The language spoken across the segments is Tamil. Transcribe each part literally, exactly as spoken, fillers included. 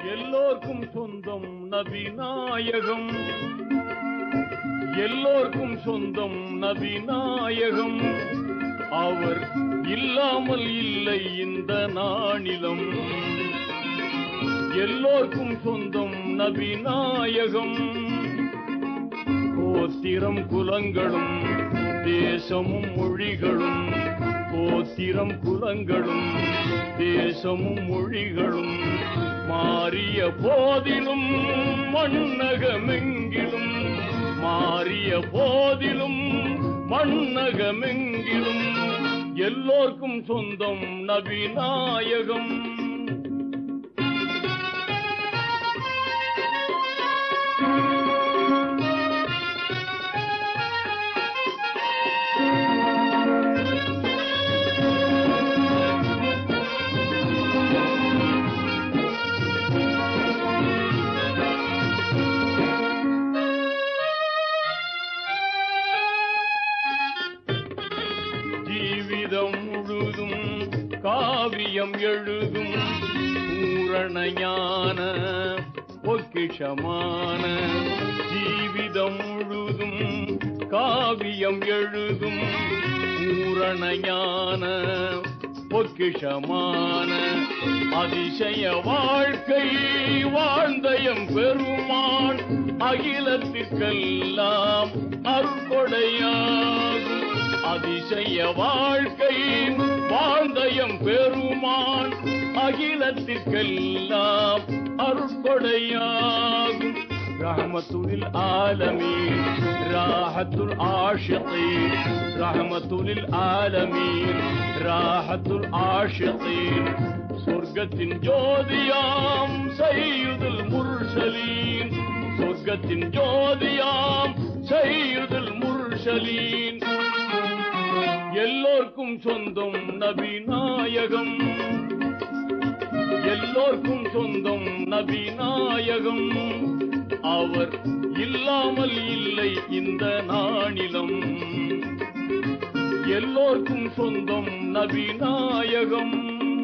எல்லோர்க்கும் சொந்தம் நபி நாயகம், எல்லோர்க்கும் சொந்தம் நபி நாயகம். அவர் இல்லாமல் இல்லை இந்த நானிலம். எல்லோர்க்கும் சொந்தம் நபி நாயகம். கோத்திரம் குலங்களும் தேசமும் மொழிகளும், கோத்திரம் குலங்களும் தேசமும் மொழிகளும் மாறிய போதிலும் மண்ணகமெங்கிலும், மாறிய போதிலும் மண்ணகமெங்கிலும் எல்லோர்க்கும் சொந்தம் நபி நாயகம். ஜீவிதம் முழுதும் காவியம் எழுதும் பூரண ஞான பொக்கிஷமான, ஜீவிதம் முழுதும் காவியம் எழுதும் பூரண ஞான பொக்கிஷமான, அதிசய வாழ்க்கை வாழ்ந்தயம் பெருமான் அகிலத்திற்கெல்லாம் அருள்கொடையாகும். அதிசய வாழ்க்கை வாழ்ந்தயம் பெருமான் அகிலத்திற்கெல்லாம் அருள்கொடையாகும். ரஹ்மத்துல் ஆலமீன் ராஹத்துல் ஆஷிகீன், ரஹ்மத்துல் ஆலமீன் ராஹத்துல் ஆஷிகீன். சொர்க்கத்தின் ஜோதியாம் சையுதுல் முர்சலீன், சொர்க்கத்தின் ஜோதியாம் சையுதுல் முர்சலீன். எல்லோர்க்கும் சொந்தம் நபி நாயகம், எல்லோர்க்கும் சொந்தம் நபி நாயகம். அவர் இல்லாமல் இல்லை இந்த நானிலம். எல்லோர்க்கும் சொந்தம் நபி நாயகம்.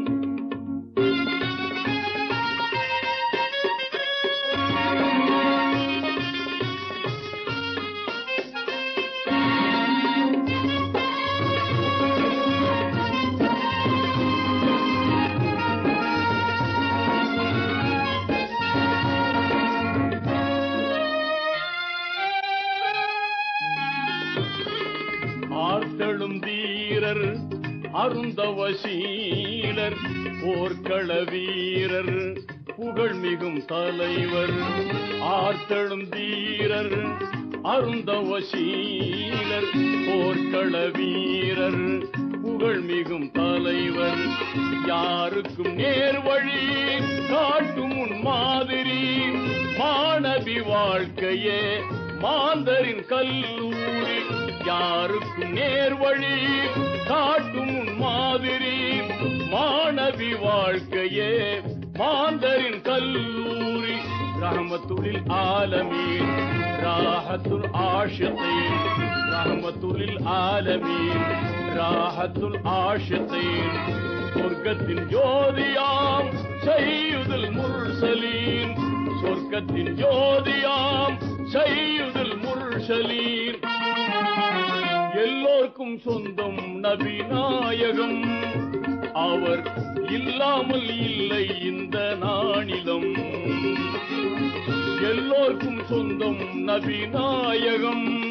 ஆர்த்தெழும் தீரர் அருந்தவசீலர், போர்க்கள வீரர் புகழ்மிகும் தலைவர். ஆர்த்தெழும் தீரர் அருந்தவசீலர், போர்க்கள வீரர் புகழ்மிகும் தலைவர். யாருக்கும் நேர்வழி காட்டும் உன் மாதிரி, மாணவி வாழ்க்கையே மாந்தரின் கல்லூரி. யாருக்கும் நேர்வழி காட்டும் உன் மாதிரி, மாணவி வாழ்க்கையே மாந்தரின் கல்லூரி. ரஹ்மத்துல் ஆலமீன் ராஹத்துல் ஆஷிகீன், ரஹ்மத்துல் ஆலமீன் ராஹத்துல் ஆஷிகீன். சொர்க்கத்தின் ஜோதியாம் சையுதுல் முர்சலீன், சொர்க்கத்தின் ஜோதியாம் சையுதுல் முர்சலீன். எல்லோர்க்கும் சொந்தம் நபி நாயகம். அவர் இல்லாமல் இல்லை இந்த நானிலம். எல்லோர்க்கும் சொந்தம் நபி நாயகம்.